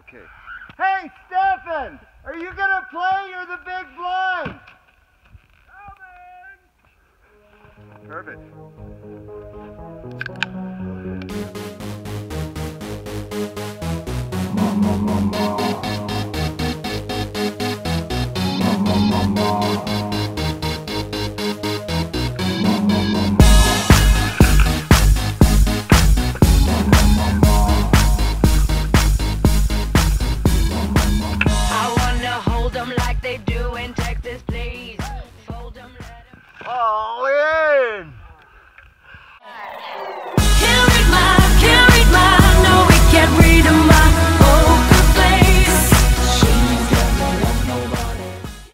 Okay. Hey, Stefan! Are you gonna play or the big blind? Coming! Perfect. Oh, yeah!